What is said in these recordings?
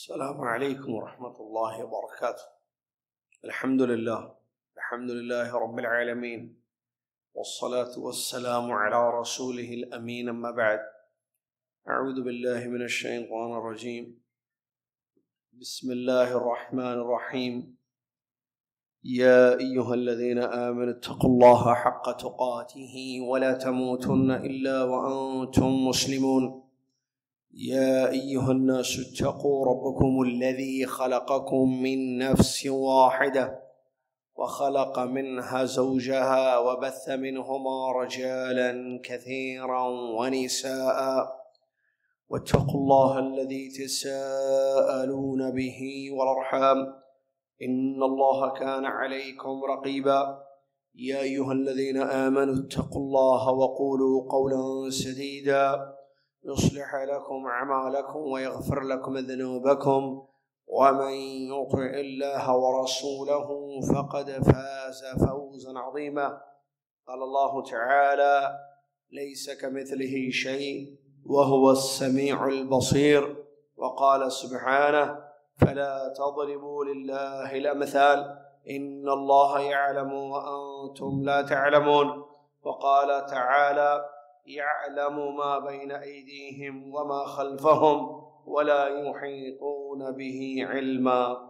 السلام عليكم ورحمة الله وبركاته. الحمد لله رب العالمين، والصلاة والسلام على رسوله الأمين، أما بعد. أعوذ بالله من الشيطان الرجيم. بسم الله الرحمن الرحيم. يا أيها الذين آمنوا اتقوا الله حق تقاته ولا تموتن إلا وأنتم مسلمون. يا أيها الناس اتقوا ربكم الذي خلقكم من نفس واحدة وخلق منها زوجها وبث منهما رجالا كثيرا ونساء، واتقوا الله الذي تساءلون به والأرحام إن الله كان عليكم رقيبا. يا أيها الذين آمنوا اتقوا الله وقولوا قولا سديدا يصلح لكم أعمالكم ويغفر لكم ذنوبكم، ومن يطع الله ورسوله فقد فاز فوزا عظيما. قال الله تعالى: ليس كمثله شيء وهو السميع البصير. وقال سبحانه: فلا تضربوا لله الأمثال إن الله يعلم وأنتم لا تعلمون. وقال تعالى: يعلم ما بين أيديهم وما خلفهم ولا يحيطون به علما.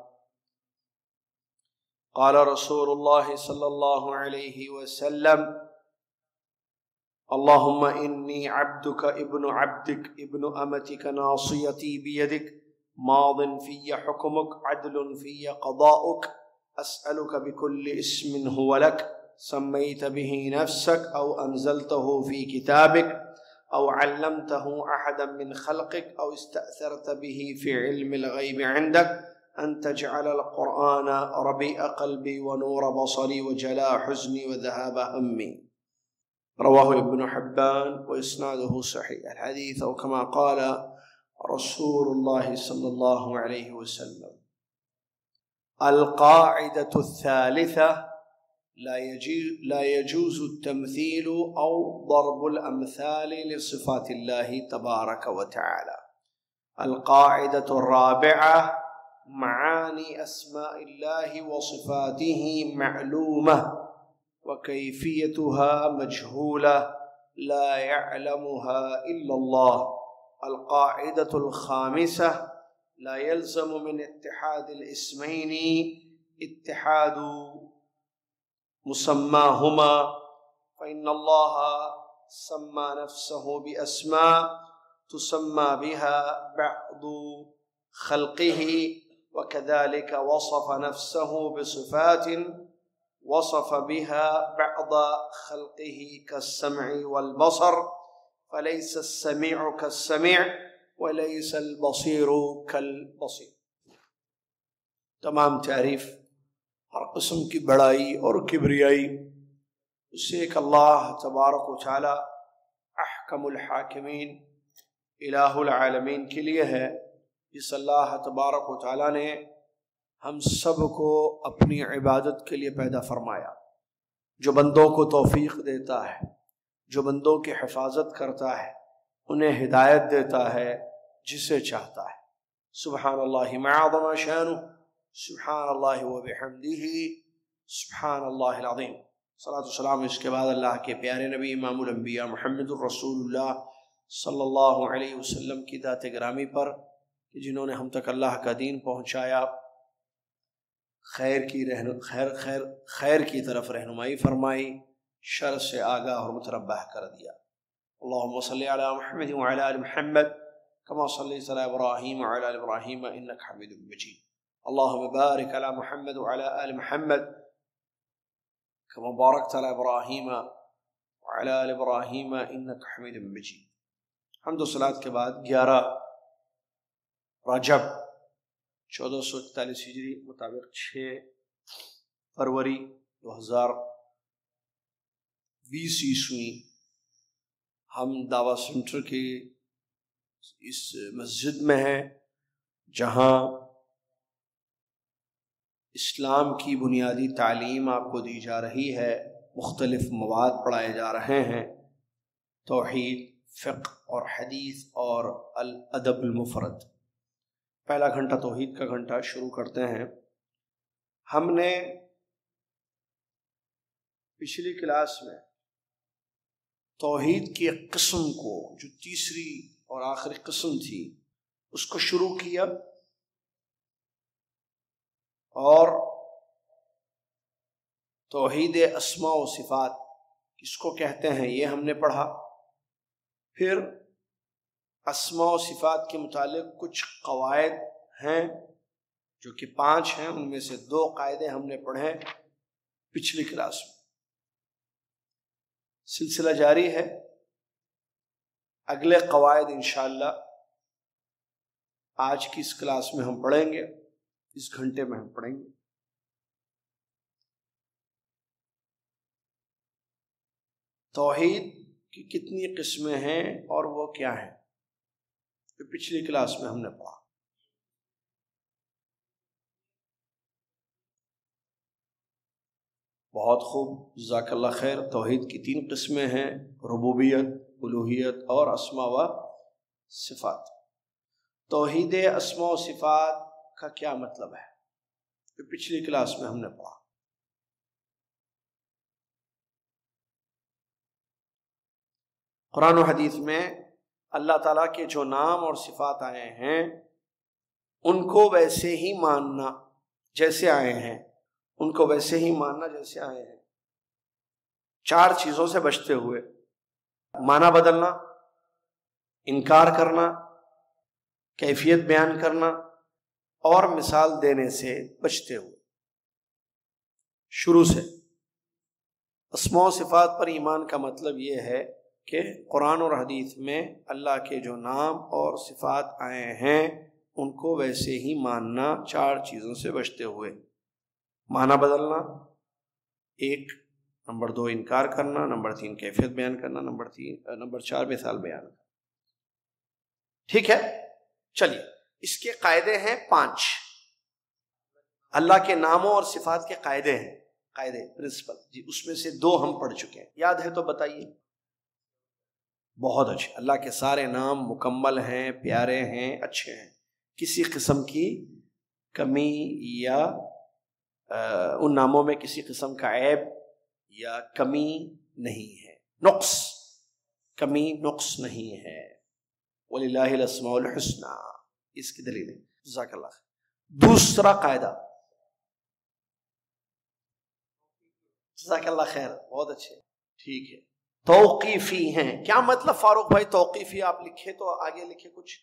قال رسول الله صلى الله عليه وسلم: اللهم إني عبدك ابن عبدك ابن أمتك ناصيتي بيدك ماض في حكمك عدل في قضاؤك أسألك بكل اسم هو لك سميت به نفسك أو أنزلته في كتابك أو علمته أحدا من خلقك أو استأثرت به في علم الغيب عندك أن تجعل القرآن ربيع قلبي ونور بصري وجلاء حزني وذهاب همي. رواه ابن حبان وإسناده صحيح. الحديث أو كما قال رسول الله صلى الله عليه وسلم: القاعدة الثالثة: لا يجوز التمثيل أو ضرب الأمثال لصفات الله تبارك وتعالى. القاعدة الرابعة: معاني أسماء الله وصفاته معلومة وكيفيتها مجهولة لا يعلمها إلا الله. القاعدة الخامسة: لا يلزم من اتحاد الاسمين اتحاد مسماهما، فإن الله سمى نفسه بأسماء تسمى بها بعض خلقه، وكذلك وصف نفسه بصفات وصف بها بعض خلقه كالسمع والبصر، فليس السميع كالسميع وليس البصير كالبصير. تمام تعریف، ہر قسم کی بڑائی اور کبریائی اس سے ایک اللہ تبارک و تعالی احکم الحاکمین الہ العالمین کے لیے ہے، جس اللہ تبارک و تعالی نے ہم سب کو اپنی عبادت کے لیے پیدا فرمایا، جو بندوں کو توفیق دیتا ہے، جو بندوں کی حفاظت کرتا ہے، انہیں ہدایت دیتا ہے جسے چاہتا ہے۔ سبحان اللہ ما عظم شانہ، سبحان اللہ وبحمدہ، سبحان اللہ العظیم۔ صلاۃ والسلام اس کے بعد اللہ کے پیارے نبی امام الانبیاء محمد الرسول اللہ صلی اللہ علیہ وسلم کی ذات گرامی پر، کہ جنہوں نے ہم تک اللہ کا دین پہنچایا، خیر کی طرف رہنمائی فرمائی، شر سے آگاہ اور متنبہ کر دیا۔ اللہم صلی علی محمد وعلی آل محمد کما صلیت علی ابراہیم وعلی آل ابراہیم انک حمید مجید۔ اللہم بارک علی محمد وعلی آل محمد کما بارکت علی ابراہیم وعلی آل ابراہیم انک حمید مجید۔ حمد و صلاۃ کے بعد 11 رجب 1441 ہجری مطابق 6 فروری 2020 عیسوی ہم دعویٰ سینٹر کی اس مسجد میں ہیں، جہاں اسلام کی بنیادی تعلیم آپ کو دی جا رہی ہے، مختلف مواد پڑھائے جا رہے ہیں، توحید، فقہ اور حدیث اور الادب المفرد۔ پہلا گھنٹہ توحید کا گھنٹہ شروع کرتے ہیں۔ ہم نے پچھلی کلاس میں توحید کی ایک قسم کو، جو تیسری اور آخری قسم تھی، اس کو شروع کیا، اور توحید اسماء و صفات کس کو کہتے ہیں یہ ہم نے پڑھا۔ پھر اسماء و صفات کے متعلق کچھ قواعد ہیں جو کہ 5 ہیں، ان میں سے 2 قاعدے ہم نے پڑھے پچھلی کلاس میں۔ سلسلہ جاری ہے، اگلے قواعد انشاءاللہ آج کی اس کلاس میں ہم پڑھیں گے، اس گھنٹے میں ہم پڑھیں گے۔ توحید کی کتنی قسمیں ہیں اور وہ کیا ہیں، جو پچھلی کلاس میں ہم نے پڑھا۔ بہت خوب، جزاک اللہ خیر۔ توحید کی 3 قسمیں ہیں، ربوبیت، الوہیت اور اسماء و صفات۔ توحید اسماء و صفات کا کیا مطلب ہے، جو پچھلی کلاس میں ہم نے پڑھا۔ قرآن و حدیث میں اللہ تعالیٰ کے جو نام اور صفات آئے ہیں ان کو ویسے ہی ماننا جیسے آئے ہیں، ان کو ویسے ہی ماننا جیسے آئے ہیں، 4 چیزوں سے بچتے ہوئے: معنی بدلنا، انکار کرنا، کیفیت بیان کرنا اور مثال دینے سے بچتے ہوئے۔ شروع سے اسماء و صفات پر ایمان کا مطلب یہ ہے کہ قرآن اور حدیث میں اللہ کے جو نام اور صفات آئے ہیں ان کو ویسے ہی ماننا، 4 چیزوں سے بچتے ہوئے: معنی بدلنا 1، نمبر 2 انکار کرنا، نمبر 3 کیفیت بیان کرنا، نمبر 4 مثال بیان کرنا۔ ٹھیک ہے، چلیے اس کے قاعدے ہیں 5۔ اللہ کے ناموں اور صفات کے قاعدے ہیں، قاعدے پرنسپل جی، اس میں سے 2 ہم پڑھ چکے ہیں، یاد ہے تو بتائیے۔ بہت اچھے، اللہ کے سارے نام مکمل ہیں، پیارے ہیں، اچھے ہیں، کسی قسم کی کمی یا ان ناموں میں کسی قسم کا عیب یا کمی نہیں ہے، نقص، کمی نقص نہیں ہے۔ وَلِلَّهِ الْأَسْمَاءُ الْحُسْنَى، اس کی دلیل ہے۔ جزاک اللہ خیر۔ دوسرا قاعدہ، جزاک اللہ خیر، بہت اچھے، ٹھیک ہے، توقیفی ہیں۔ کیا مطلب فاروق بھائی توقیفی؟ آپ لکھے تو آگے لکھے کچھ،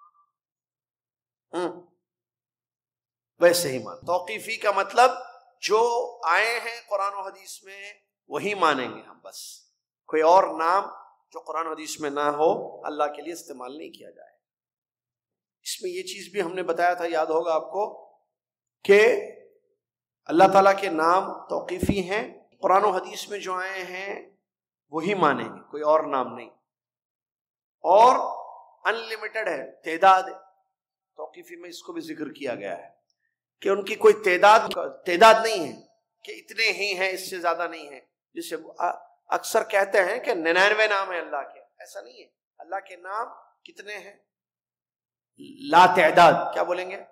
ویسے ہی مان۔ توقیفی کا مطلب جو آئے ہیں قرآن و حدیث میں وہی مانیں گے ہم، بس کوئی اور نام جو قرآن و حدیث میں نہ ہو اللہ کے لیے استعمال نہیں کیا جائے۔ اس میں یہ چیز بھی ہم نے بتایا تھا، یاد ہوگا آپ کو، کہ اللہ تعالیٰ کے نام توقیفی ہیں، قرآن و حدیث میں جو آئے ہیں وہی مانیں گے، کوئی اور نام نہیں، اور انلمیٹڈ ہے، تعداد ہے۔ توقیفی میں اس کو بھی ذکر کیا گیا ہے کہ ان کی کوئی تعداد نہیں ہے کہ اتنے ہی ہیں، اس سے زیادہ نہیں ہے۔ جسے اکثر کہتے ہیں کہ 99 نام ہیں اللہ کے، ایسا نہیں ہے۔ اللہ کے نام کتنے ہیں؟ لا تعداد، کیا بولیں گے؟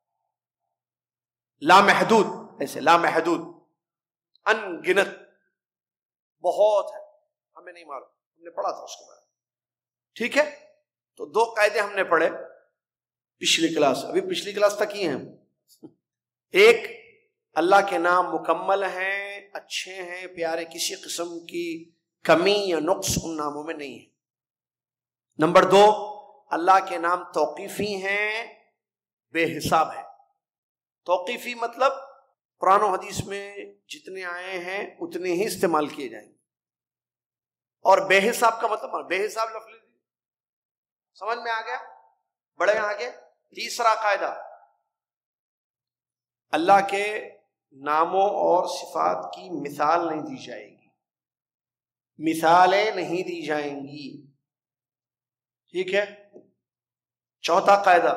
لا محدود، ایسے لا محدود، ان گنت، بہت ہے، ہمیں نہیں معلوم، ہم نے پڑھا تھا اس کے بارے میں۔ ٹھیک ہے، تو 2 قاعدے ہم نے پڑھے پچھلی کلاس، ابھی پچھلی کلاس تک ہی ہیں۔ 1، اللہ کے نام مکمل ہیں، اچھے ہیں، پیارے، کسی قسم کی کمی یا نقص ان ناموں میں نہیں ہے۔ نمبر 2، اللہ کے نام توقیفی ہیں، بے حساب ہے۔ توقیفی مطلب قرآن و حدیث میں جتنے آئے ہیں اتنے ہی استعمال کیے جائیں گے، اور بے حساب کا مطلب بے حساب لفظ، سمجھ میں آ گیا؟ بڑے آگے۔ تیسرا قاعدہ، اللہ کے ناموں اور صفات کی مثال نہیں دی جائے گی، مثالیں نہیں دی جائیں گی، ٹھیک ہے۔ چوتھا قاعدہ،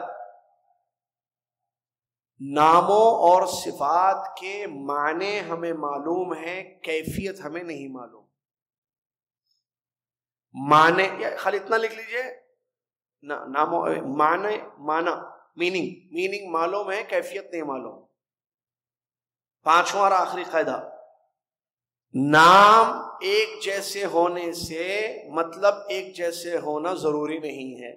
ناموں اور صفات کے معنی ہمیں معلوم ہیں، کیفیت ہمیں نہیں معلوم۔ معنی خالی اتنا لکھ لیجئے، ناموں معنی میننگ معلوم ہے، کیفیت نہیں معلوم. پانچواں اور آخری قاعدہ، نام ایک جیسے ہونے سے مطلب ایک جیسے ہونا ضروری نہیں ہے.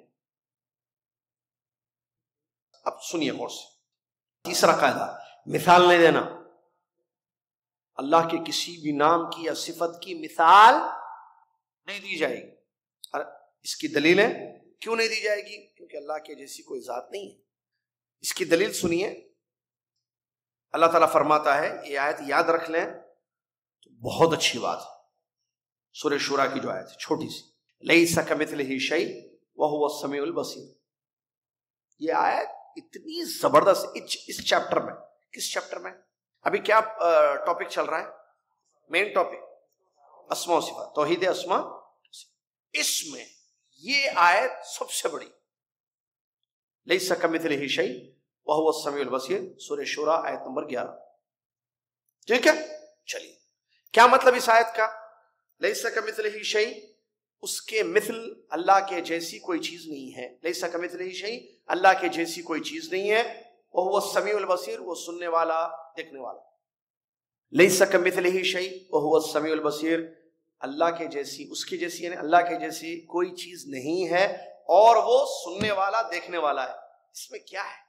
اب سنیے غور سے. تیسرا قاعدہ، مثال نہیں دینا. اللہ کے کسی بھی نام کی یا صفت کی مثال نہیں دی جائے گی. اور اس کی دلیل ہے کیوں نہیں دی جائے گی؟ کیونکہ اللہ کے جیسی کوئی ذات نہیں ہے. اس کی دلیل سنیے. اللہ تعالیٰ فرماتا ہے، یہ آیت یاد رکھ لیں تو بہت اچھی بات ہے. سورہ شورا کی جو آیت ہے چھوٹی سی، لیس کمثلہ شیء وہو السمیع البصیر. یہ آیت اتنی زبردست اس چیپٹر میں. کس چیپٹر میں؟ ابھی کیا ٹاپک چل رہا ہے؟ مین ٹاپک اسماء و صفات، توحید اسماء. اس میں یہ آیت سب سے بڑی، لیس کمثلہ شیء وہو السمیع البصیر، سورہ شورا آیت نمبر 11. ٹھیک ہے، چلیے. کیا مطلب اس آیت کا؟ لیس کمثلہ شیء، اس کے مثل اللہ کے جیسی کوئی چیز نہیں ہے. لیس کمثلہ شیء، اللہ کے جیسی کوئی چیز نہیں ہے. وہو السمیع البصیر، وہ سننے والا دیکھنے والا. لیس کمثلہ شیء وہو السمیع البصیر، اللہ کے جیسی، اس کی جیسی یعنی اللہ کے جیسی کوئی چیز نہیں ہے، اور وہ سننے والا دیکھنے والا ہے. اس میں کیا ہے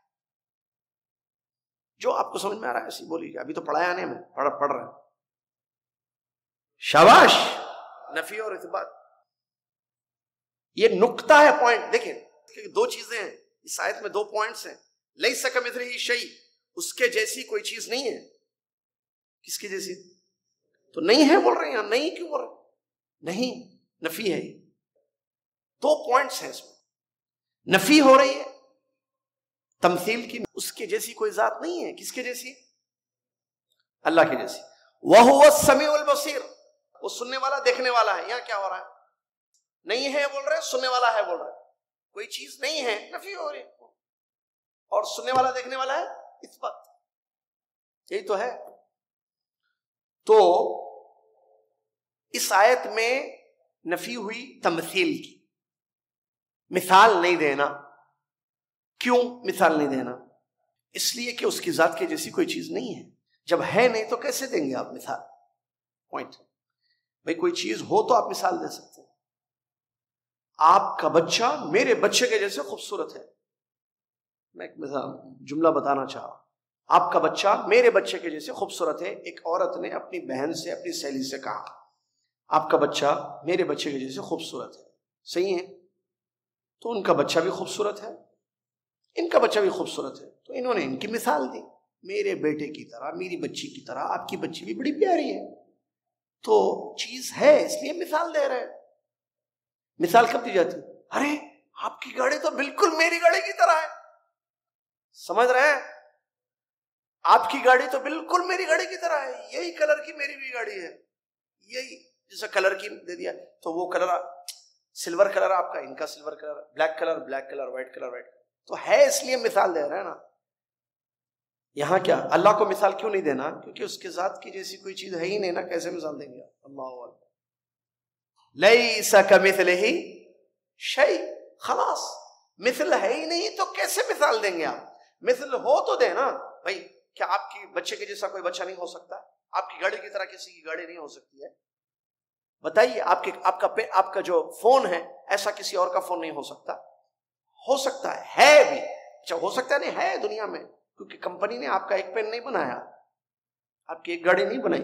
جو آپ کو سمجھ میں آ رہا ہے؟ ایسی بولیے. ابھی تو پڑھایا نہیں، میں پڑھ رہا ہوں. شاباش. نفی اور اثبات، یہ نقطہ ہے، پوائنٹ. دیکھیں دو چیزیں ہیں اس آیت میں، دو پوائنٹس ہیں. لیس کمثلہ شیء، اس کے جیسی کوئی چیز نہیں ہے. کس کی جیسی؟ تو نہیں ہے بول رہے ہیں یہاں. نہیں کیوں بول رہے ہیں؟ نہیں، نفی ہے. دو پوائنٹس ہیں اس میں. نفی ہو رہی ہے تمثیل کی، اس کے جیسی کوئی ذات نہیں ہے. کس کے جیسی؟ اللہ کے جیسی. وَهُوَ السَّمِيعُ الْبَصِيرُ، وہ سننے والا دیکھنے والا ہے. یہاں کیا ہو رہا ہے؟ نہیں ہے بول رہے، سننے والا ہے بول رہے. کوئی چیز نہیں ہے، نفی ہو رہی ہے، اور سننے والا دیکھنے والا ہے، اثبات. یہی تو ہے. تو اس آیت میں نفی ہوئی تمثیل کی، مثال نہیں دینا. کیوں مثال نہیں دینا؟ اس لیے کہ اس کی ذات کے جیسی کوئی چیز نہیں ہے. جب ہے نہیں تو کیسے دیں گے آپ مثال؟ پوائنٹ. بھئی کوئی چیز ہو تو آپ مثال دے سکتے ہیں. آپ کا بچہ میرے بچے کے جیسے خوبصورت ہے. میں ایک مثال جملہ بتانا چاہا. آپ کا بچہ میرے بچے کے جیسے خوبصورت ہے. ایک عورت نے اپنی بہن سے، اپنی سہیلی سے کہا، آپ کا بچہ میرے بچے کے جیسے خوبصورت ہے. صحیح ہے. تو ان کا بچہ بھی خوبصورت ہے، ان کا بچہ بھی خوبصورت ہے. تو انہوں نے ان کی مثال دی، میرے بیٹے کی طرح، میری بچی کی طرح آپ کی بچی بھی بڑی پیاری ہے. تو چیز ہے اس لیے مثال دے رہے ہیں. مثال کب دی جاتی؟ ارے آپ کی گاڑی تو بالکل میری گاڑی کی طرح ہے. سمجھ رہے ہیں؟ آپ کی گاڑی تو بالکل میری گاڑی کی طرح ہے، یہی کلر کی میری بھی گاڑی ہے. یہی جیسا کلر کی دے دیا تو وہ کلر سلور کلر آپ کا، ان کا silver colour, black colour black colour, white colour white colour. تو ہے اس لیے مثال دے رہے ہیں نا. یہاں کیا اللہ کو مثال کیوں نہیں دینا؟ کیونکہ اس کے ذات کی جیسی کوئی چیز ہے ہی نہیں نا. کیسے مثال دیں گے؟ اللہ اکبر. لیس کمثلہ شیء، خلاص مثل ہے ہی نہیں تو کیسے مثال دیں گے آپ؟ مثل ہو تو دے نا. بھائی کیا آپ کی بچے کے جیسا کوئی بچہ نہیں ہو سکتا؟ آپ کی گاڑی کی طرح کسی کی گاڑی نہیں ہو سکتی ہے؟ بتائیے. آپ کا جو فون ہے ایسا کسی اور کا فون نہیں ہو سکتا؟ ہو سکتا ہے بھی. اچھا ہو سکتا ہے، نہیں ہے دنیا میں، کیونکہ کمپنی نے آپ کا ایک پین نہیں بنایا، آپ کی ایک گاڑی نہیں بنائی.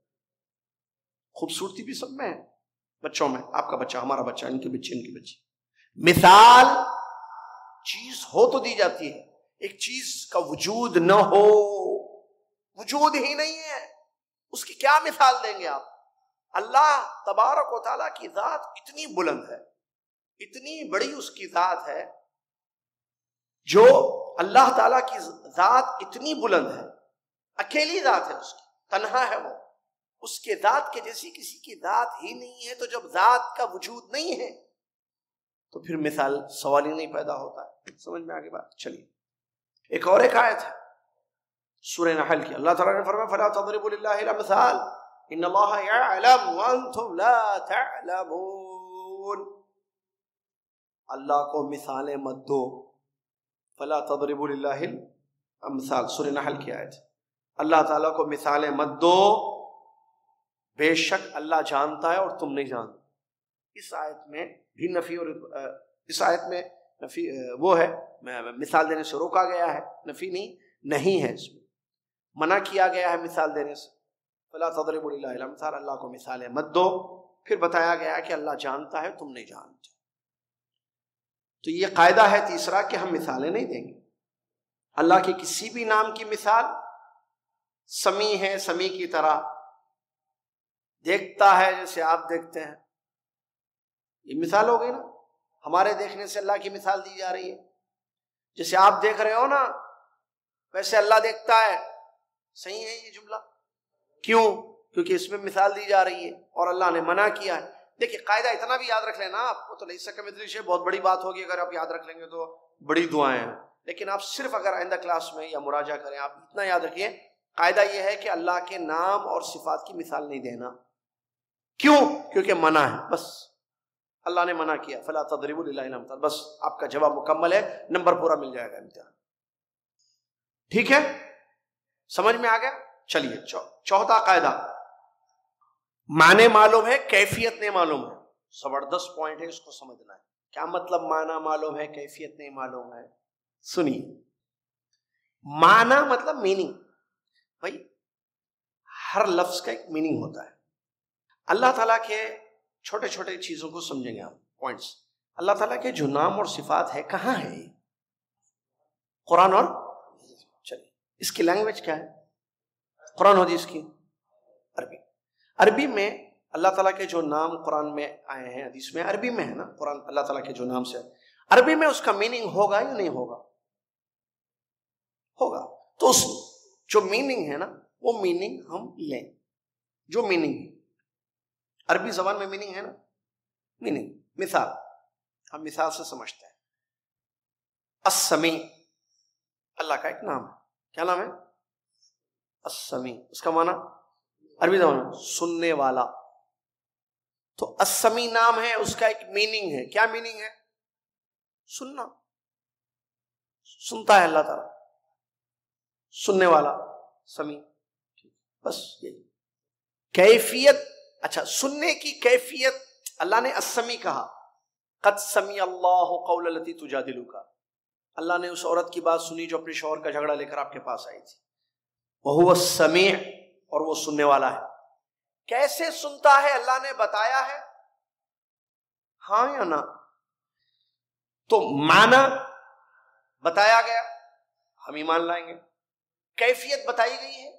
خوبصورتی بھی سب میں ہے، بچوں میں. آپ کا بچہ، ہمارا بچہ، ان کی بچی، ان کی بچی. مثال چیز ہو تو دی جاتی ہے. ایک چیز کا وجود نہ ہو، وجود ہی نہیں ہے، اس کی کیا مثال دیں گے آپ؟ اللہ تبارک و تعالیٰ کی ذات اتنی بلند ہے، اتنی بڑی اس کی ذات ہے. جو اللہ تعالیٰ کی ذات اتنی بلند ہے، اکیلی ذات ہے اس کی، تنہا ہے وہ. اس کے ذات کے جیسی کسی کی ذات ہی نہیں ہے. تو جب ذات کا وجود نہیں ہے تو پھر مثال سوال ہی نہیں پیدا ہوتا ہے. سمجھ میں آگے بات؟ چلیے ایک اور ایک آیت ہے سورہ نحل کی. اللہ تعالیٰ نے فرمایا فَلَا تَضْرِبُوا لِلَّهِ الْأَمْثَالَ إِنَّ اللَّهَ يَعْلَمُ وَأَنْتُمْ لَا تَعْلَمُونَ. اللہ کو مثالیں مت دو، فلا تضربوا للہ الامثال، سورہ نحل کی آیت. اللہ تعالیٰ کو مثالیں مت دو، بے شک اللہ جانتا ہے اور تم نہیں جانتے. اس آیت میں بھی نفی، اور اس آیت میں نفی وہ ہے مثال دینے سے روکا گیا ہے، نفی نہیں ہے، اس میں منع کیا گیا ہے مثال دینے سے. فلا تضربوا للہ الامثال، اللہ کو مثالیں مت دو. پھر بتایا گیا کہ اللہ جانتا ہے تم نہیں جانتے. تو یہ قاعدہ ہے تیسرا کہ ہم مثالیں نہیں دیں گے. اللہ کے کسی بھی نام کی مثال سمیع ہے، سمیع کی طرح دیکھتا ہے جیسے آپ دیکھتے ہیں. یہ مثال ہو گئی نا. ہمارے دیکھنے سے اللہ کی مثال دی جا رہی ہے. جیسے آپ دیکھ رہے ہو نا ویسے اللہ دیکھتا ہے. صحیح ہے یہ جملہ؟ کیوں؟ کیونکہ اس میں مثال دی جا رہی ہے اور اللہ نے منع کیا ہے. دیکھیں قاعدہ اتنا بھی یاد رکھ لینا آپ کو، تو لیس کمثلہ شیء بہت بڑی بات ہوگی اگر آپ یاد رکھ لیں گے تو بڑی دعائیں ہیں. لیکن آپ صرف اگر آئندہ کلاس میں یا مراجعہ کریں آپ اتنا یاد رکھیے، قاعدہ یہ ہے کہ اللہ کے نام اور صفات کی مثال نہیں دینا. کیوں؟ کیونکہ منع ہے. بس اللہ نے منع کیا، فلا تضربوا للہ الامثال. بس آپ کا جواب مکمل ہے، نمبر پورا مل جائے گا امتحان. ٹھیک ہے، سمجھ میں آ گیا؟ چلیے چوتھا قاعدہ، معنی معلوم ہے کیفیت نہیں معلوم ہے. زبردست پوائنٹ ہے، اس کو سمجھنا ہے. کیا مطلب معنی معلوم ہے کیفیت نہیں معلوم ہے؟ سنیے، معنی مطلب میننگ. بھائی ہر لفظ کا ایک میننگ ہوتا ہے. اللہ تعالیٰ کے چھوٹے چھوٹے چیزوں کو سمجھیں گے ہم، پوائنٹس. اللہ تعالیٰ کے جو نام اور صفات ہے کہاں ہے؟ قرآن اور چلیے اس کی لینگویج کیا ہے؟ قرآن حدیث کی عربی. عربی میں اللہ تعالیٰ کے جو نام قرآن میں آئے ہیں، حدیث میں عربی میں ہے نا. قرآن اللہ تعالیٰ کے جو نام سے عربی میں اس کا میننگ ہوگا یا نہیں ہوگا؟ ہوگا. تو اس جو میننگ ہے نا وہ میننگ ہم لیں. جو میننگ عربی زبان میں میننگ ہے نا، میننگ. مثال ہم مثال سے سمجھتے ہیں. السمیع اللہ کا ایک نام ہے. کیا نام ہے؟ السمیع. اس کا معنی عربی زبان میں سننے والا. تو السمیع نام ہے، اس کا ایک میننگ ہے. کیا میننگ ہے؟ سننا. سنتا ہے اللہ تعالیٰ، سننے والا، سمیع. بس یہی کیفیت. اچھا، سننے کی کیفیت اللہ نے السمیع کہا. قد سمع اللہ قول التی تجادلک، اللہ نے اس عورت کی بات سنی جو اپنے شوہر کا جھگڑا لے کر آپ کے پاس آئی تھی. وہو السمیع، اور وہ سننے والا ہے. کیسے سنتا ہے اللہ نے بتایا ہے، ہاں یا نہ؟ تو معنی بتایا گیا، ہم ایمان لائیں گے. کیفیت بتائی گئی ہے،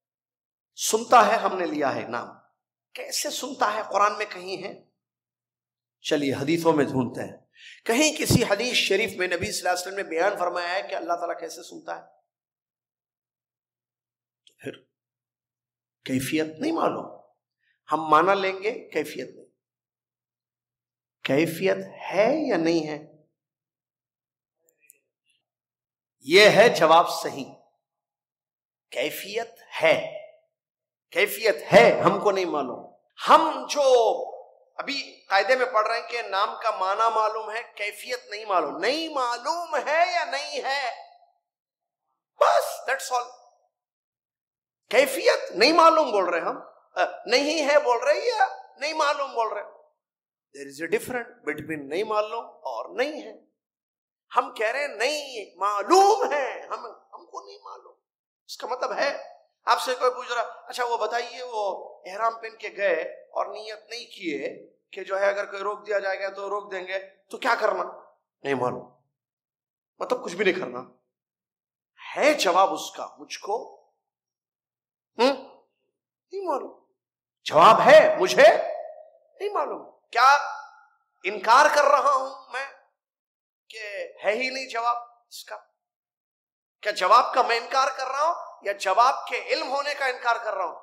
سنتا ہے ہم نے لیا ہے نام. کیسے سنتا ہے قرآن میں کہیں ہے؟ چلیے حدیثوں میں ڈھونڈتے ہیں. کہیں کسی حدیث شریف میں نبی صلی اللہ علیہ وسلم نے بیان فرمایا ہے کہ اللہ تعالیٰ کیسے سنتا ہے؟ تو پھر کیفیت نہیں معلوم. ہم معنی لیں گے، کیفیت نہیں. کیفیت ہے یا نہیں ہے؟ یہ ہے جواب صحیح. کیفیت ہے، کیفیت ہے، ہم کو نہیں معلوم. ہم جو ابھی قاعدے میں پڑھ رہے ہیں کہ نام کا معنی معلوم ہے، کیفیت نہیں معلوم. نہیں معلوم ہے یا نہیں ہے، بس دیٹس آل. کیفیت نہیں معلوم بول رہے ہم، نہیں ہے بول رہے یا نہیں معلوم بول رہے. دیر از اے ڈفرنٹ بٹوین نہیں معلوم اور نہیں ہے. ہم کہہ رہے ہیں نہیں معلوم ہے، ہم کو نہیں معلوم. اس کا مطلب ہے آپ سے کوئی پوچھ رہا اچھا وہ بتائیے وہ احرام پہن کے گئے اور نیت نہیں کیے کہ جو ہے اگر کوئی روک دیا جائے گا تو روک دیں گے تو کیا کرنا؟ نہیں معلوم. مطلب کچھ بھی نہیں کرنا ہے. جواب اس کا مجھ کو نہیں معلوم. جواب ہے مجھے نہیں معلوم. کیا انکار کر رہا ہوں میں کہ ہے ہی نہیں جواب اس کا؟ کیا جواب کا میں انکار کر رہا ہوں یا جواب کے علم ہونے کا انکار کر رہا ہوں؟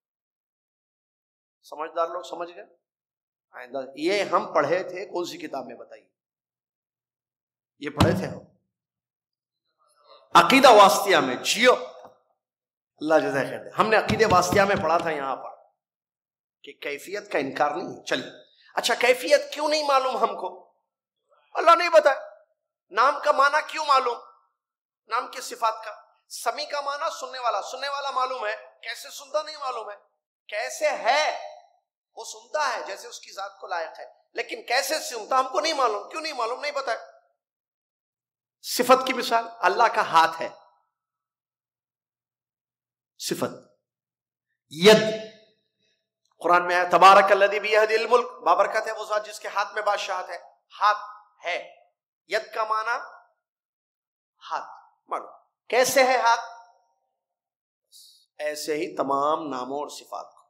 سمجھدار لوگ سمجھ گئے. آئندہ یہ ہم پڑھے تھے کون سی کتاب میں بتائیے؟ یہ پڑھے تھے ہم عقیدہ واسطیہ میں. جیو اللہ جزائے خیر دے. ہم نے عقیدہ واسطیہ میں پڑھا تھا یہاں پر کہ کیفیت کا انکار نہیں ہے. چلیے اچھا کیفیت کیوں نہیں معلوم ہم کو؟ اللہ نہیں بتایا. نام کا معنی کیوں معلوم؟ نام کی صفات کا. سمیع کا معنی سننے والا. سننے والا معلوم ہے, کیسے سنتا نہیں معلوم ہے. کیسے ہے وہ سنتا ہے جیسے اس کی ذات کو لائق ہے, لیکن کیسے سنتا ہم کو نہیں معلوم. کیوں نہیں معلوم؟ نہیں پتا. صفت کی مثال, اللہ کا ہاتھ ہے صفت. ید, قرآن میں ہے تبارک الذی بیدہ الملک, بابرکت ہے وہ ذات جس کے ہاتھ میں بادشاہت ہے. ہاتھ ہے. ید کا معنی ہاتھ معلوم. کیسے ہے ہاتھ؟ ایسے ہی تمام ناموں اور صفات کو.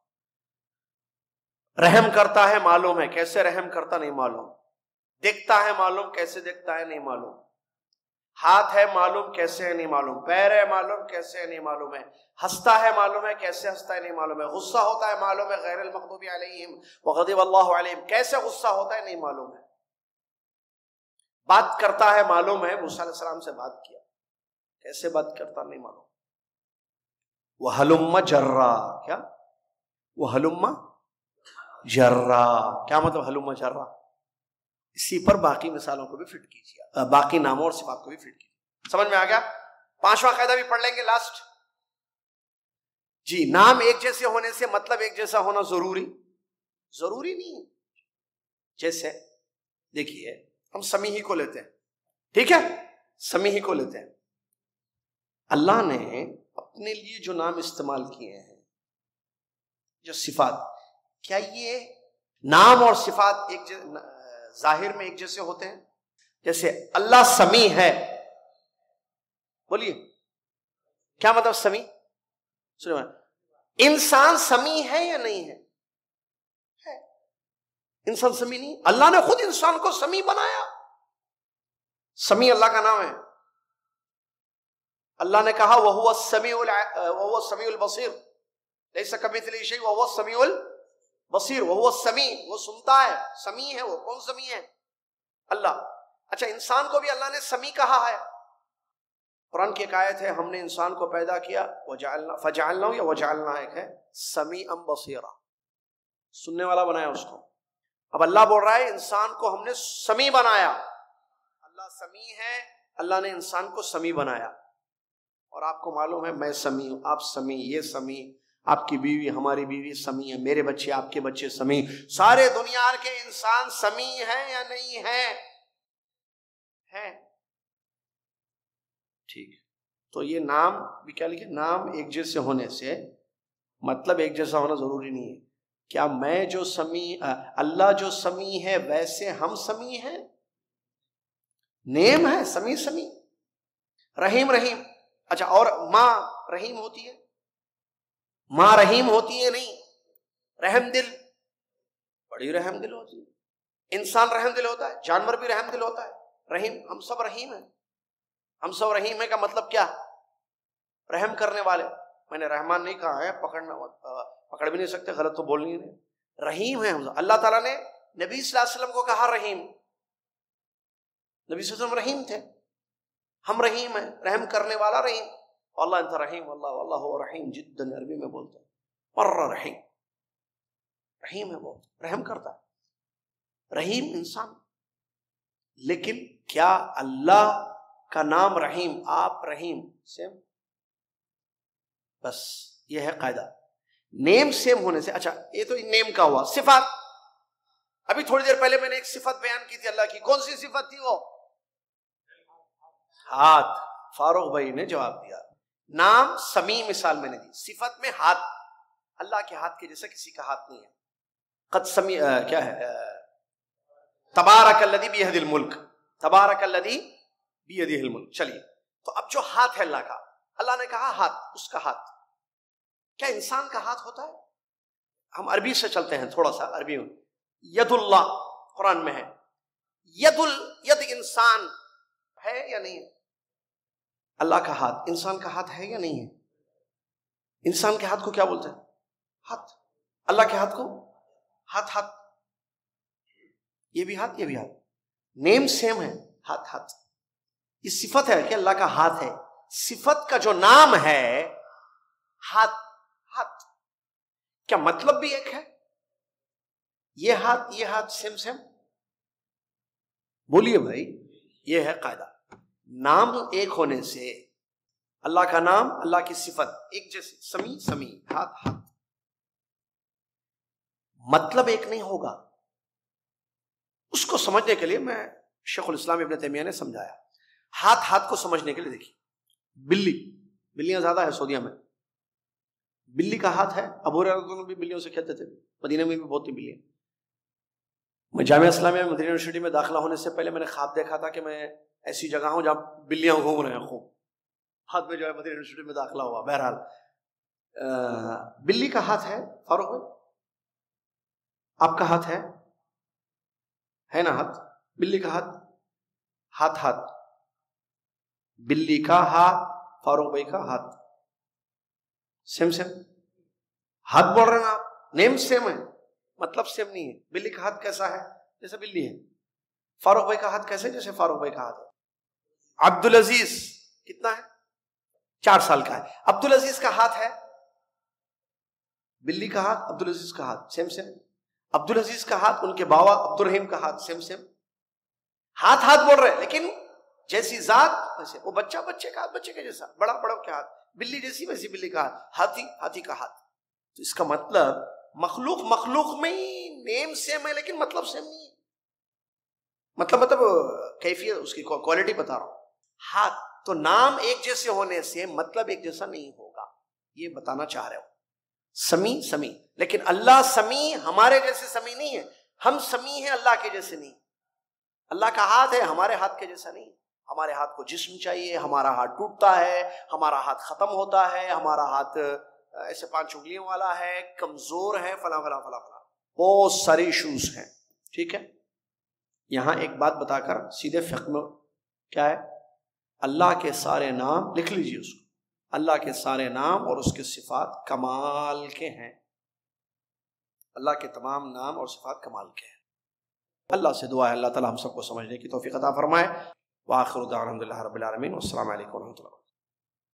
رحم کرتا ہے معلوم ہے, کیسے رحم کرتا نہیں معلوم. دیکھتا ہے معلوم, کیسے دیکھتا ہے نہیں معلوم. ہاتھ ہے معلوم, کیسے ہے نہیں معلوم. پیر ہے معلوم, کیسے ہے نہیں معلوم ہے. ہنستا ہے معلوم ہے, کیسے ہنستا ہے نہیں معلوم ہے. غصہ ہوتا ہے معلوم ہے, غیر المغضوب علیہم وغضب اللہ علیہم, کیسے غصہ ہوتا ہے نہیں معلوم ہے. بات کرتا ہے معلوم ہے, موسیٰ علیہ السلام سے بات کیا, کیسے بات کرتا نہیں معلوم. وَهَلُمَّ جَرًّا, کیا وَهَلُمَّ جَرًّا, کیا مطلب ہلم جرا؟ اسی پر باقی مثالوں کو بھی فٹ کیجیے, باقی ناموں اور صفات کو بھی فٹ کیجیے. سمجھ میں آ گیا؟ پانچواں قاعدہ بھی پڑھ لیں گے لاسٹ. جی, نام ایک جیسے ہونے سے مطلب ایک جیسا ہونا ضروری نہیں. جیسے دیکھیے ہم سمیع ہی کو لیتے ہیں, ٹھیک ہے, سمیع ہی کو لیتے ہیں. اللہ نے اپنے لیے جو نام استعمال کیے ہیں, جو صفات, کیا یہ نام اور صفات ایک ظاہر میں ایک جیسے ہوتے ہیں؟ جیسے اللہ سمیع ہے, بولیے کیا مطلب سمیع؟ انسان سمیع ہے یا نہیں ہے؟ انسان سمیع نہیں. اللہ نے خود انسان کو سمیع بنایا. سمیع اللہ کا نام ہے. اللہ نے کہا وَهُوَ السَّمِيعُ الْبَصِيرُ لَيْسَ كَمِثْلِهِ شَيْءٌ وَهُوَ السَّمِيعُ الْبَصِيرُ وَهُوَ السَّمِيعُ, وہ سنتا ہے, سمیع ہے. وہ کون سمیع ہے؟ اللہ. اچھا, انسان کو بھی اللہ نے سمیع کہا ہے. قرآن کی ایک آیت ہے, ہم نے انسان کو پیدا کیا فَجَعَلْنَاهُ یا وَجَعَلْنَا ایک ہے سَمِيعًا بَصِيرًا, سننے والا بنایا اس کو. اب اللہ بول رہا ہے انسان کو ہم نے سمیع بنایا. اللہ سمیع ہے, اللہ نے انسان کو سمیع بنایا. اور آپ کو معلوم ہے میں سمیع ہوں, آپ سمیع, یہ سمیع, آپ کی بیوی ہماری بیوی سمیع ہے, میرے بچے آپ کے بچے سمیع. سارے دنیا کے انسان سمیع ہیں یا نہیں ہیں؟ ہیں. ٹھیک, تو یہ نام بھی کیا لکھے, نام ایک جیسے ہونے سے مطلب ایک جیسا ہونا ضروری نہیں ہے. کیا میں جو سمیع, اللہ جو سمیع ہے ویسے ہم سمیع ہیں؟ نیم ہے سمیع, سمیع. رحیم, رحیم. اچھا, اور ماں رحیم ہوتی ہے؟ ماں رحیم ہوتی ہے نہیں. رحم دل, بڑی رحم دل ہوتی ہے. انسان رحم دل ہوتا ہے, جانور بھی رحم دل ہوتا ہے. رحیم, ہم سب رحیم ہیں. ہم سب رحیم ہیں کا مطلب کیا؟ رحم کرنے والے. میں نے رحمان نہیں کہا ہے, پکڑ بھی نہیں سکتے, غلط تو بولنی نہیں. رحیم ہے ہم سب. اللہ تعالیٰ نے نبی صلی اللہ علیہ وسلم کو کہا رحیم. نبی صلی اللہ علیہ وسلم رحیم تھے, ہم رحیم ہیں, رحم کرنے والا رحیم. اللہ انت رحیم, اللہ رحیم جدا, عربی میں بولتا ہے مر رحیم, رحیم ہے, بہت رحم کرتا ہے. رحیم انسان. لیکن کیا اللہ کا نام رحیم, آپ رحیم سیم؟ بس یہ ہے قاعدہ, نیم سیم ہونے سے. اچھا, یہ تو نیم کا ہوا. صفات, ابھی تھوڑی دیر پہلے میں نے ایک صفت بیان کی تھی اللہ کی. کون سی صفت تھی وہ؟ ہاتھ. فاروق بھائی نے جواب دیا. نام سمیع مثال میں نے دی, صفت میں ہاتھ. اللہ کے ہاتھ کے جیسا کسی کا ہاتھ نہیں ہے. قد سمیع کیا ہے, تبارک الذی بیدہ الملک, تبارک الذی بیدہ الملک. چلیے, تو اب جو ہاتھ ہے اللہ کا, اللہ نے کہا ہاتھ, اس کا ہاتھ. کیا انسان کا ہاتھ ہوتا ہے؟ ہم عربی سے چلتے ہیں تھوڑا سا, عربی میں ید اللہ قرآن میں ہے. ید انسان ہے یا نہیں ہے؟ اللہ کا ہاتھ انسان کا ہاتھ ہے یا نہیں ہے؟ انسان کے ہاتھ کو کیا بولتے ہیں؟ ہاتھ. اللہ کے ہاتھ کو ہاتھ. ہاتھ, یہ بھی ہاتھ, یہ بھی ہاتھ. نیم سیم ہے, ہاتھ. ہاتھ یہ صفت ہے کہ اللہ کا ہاتھ ہے. صفت کا جو نام ہے ہاتھ. ہاتھ کیا مطلب بھی ایک ہے؟ یہ ہاتھ, یہ ہاتھ سیم سیم؟ بولیے بھائی, یہ ہے قاعدہ. نام ایک ہونے سے اللہ کا نام، اللہ کی صفت ایک جیسی، سمیع سمیع، ہاتھ ہاتھ، مطلب ایک نہیں ہوگا. اس کو سمجھنے کے لیے میں شیخ الاسلام ابن تیمیہ نے سمجھایا. ہاتھ ہاتھ کو سمجھنے کے لیے دیکھیے، بلیاں زیادہ ہے سعودیہ میں، بلی کا ہاتھ ہے. ابو ہریرہ بھی بلیوں سے کھیلتے تھے، مدینہ میں بھی بہت تھی بلیاں. میں جامعہ اسلامیہ مدینہ یونیورسٹی میں داخلہ ہونے سے پہلے میں نے خواب دیکھا تھا کہ میں ایسی جگہ ہوں جہاں بلیاں گھوم رہے ہیں خوب. ہاتھ میں جو ہے مدینہ یونیورسٹی میں داخلہ ہوا. بہرحال بلی کا ہاتھ ہے. فاروق بھائی آپ کا ہاتھ ہے نا ہاتھ؟ بلی کا ہاتھ، ہاتھ ہاتھ، بلی کا ہاتھ، فاروق بھائی کا ہاتھ، سیم ہاتھ بول رہے ہیں آپ، نیم سیم ہے مطلب سیم نہیں ہے. بلی کا ہاتھ کیسا ہے؟ جیسے بلی ہے. فاروق بھائی کا ہاتھ کیسے؟ جیسے فاروق بھائی کا ہاتھ ہے. عبدالعزیز کتنا ہے؟ 4 سال کا ہے. عبدالعزیز کا ہاتھ ہے، بلی کا ہاتھ، عبدالعزیز کا ہاتھ سیم. عبدالعزیز کا ہاتھ، ان کے باوا عبدالرحیم کا ہاتھ سیم. ہاتھ ہاتھ بول رہے ہیں لیکن جیسی ذات ویسے. وہ بچے کا ہاتھ بچے کے جیسا، بڑا کے ہاتھ، بلی جیسی ویسی بلی کا ہاتھ، ہاتھی کا ہاتھ. تو اس کا مطلب مخلوق میں ہی نیم سیم ہے لیکن مطلب سیم نہیں ہے. مطلب کیفیت اس کی کوالٹی بتا رہا ہوں. ہاتھ تو نام ایک جیسے ہونے سے مطلب ایک جیسا نہیں ہوگا، یہ بتانا چاہ رہے ہو. سمیع، لیکن اللہ سمیع ہمارے جیسے سمیع نہیں ہے. ہم سمیع ہیں، اللہ کے جیسے نہیں. اللہ کا ہاتھ ہے، ہمارے ہاتھ کے جیسا نہیں. ہمارے ہاتھ کو جسم چاہیے، ہمارا ہاتھ ٹوٹتا ہے، ہمارا ہاتھ ختم ہوتا ہے، ہمارا ہاتھ ایسے 5 انگلیوں والا ہے، کمزور ہے، فلاں بہت سارے ایشوز ہیں. ٹھیک ہے. یہاں ایک بات بتا کر سیدھے فقہ میں کیا ہے، اللہ کے سارے نام لکھ لیجیے اس کو. اللہ کے سارے نام اور اس کے صفات کمال کے ہیں. اللہ کے تمام نام اور صفات کمال کے ہیں. اللہ سے دعا ہے اللہ تعالی ہم سب کو سمجھنے کی توفیق عطا فرمائے. وآخر دعوانا الحمد للہ رب العالمین، والسلام علیکم ورحمۃ اللہ.